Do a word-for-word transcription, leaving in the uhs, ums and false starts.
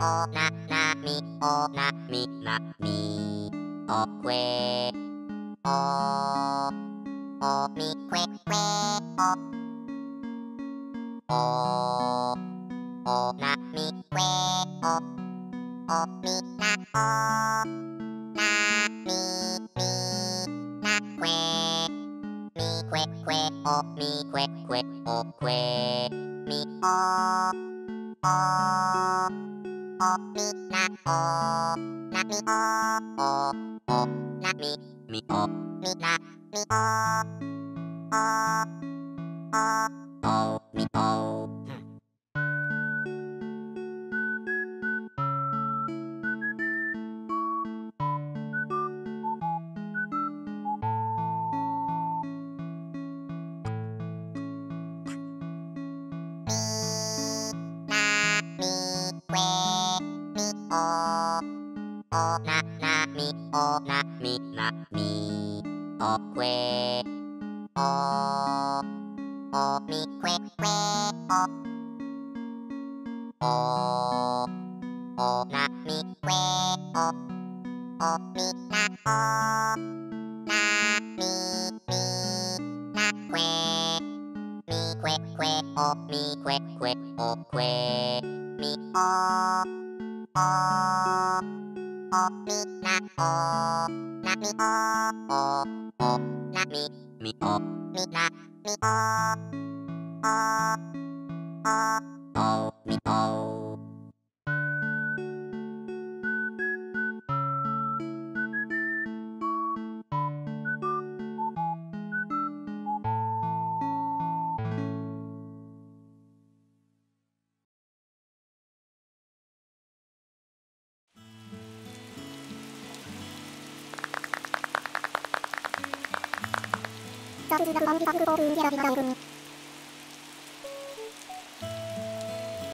おななみおなみなみおくえおおみくえくえおおおなみくえおおみなおなみみなくえみくえくえおみくえくえおくえみおおおみなおなみおおおなみみおみなみおおおみおなみくえみおおななみおなみなみおくえおおみくえくえおおおなみくえおおみなおなみみなくえみくえくえおみくえくえおくえみおおおみなおなみおおおなみみおみなみおおおみおザブズザブバンビバブルボールンギャラビバラングミ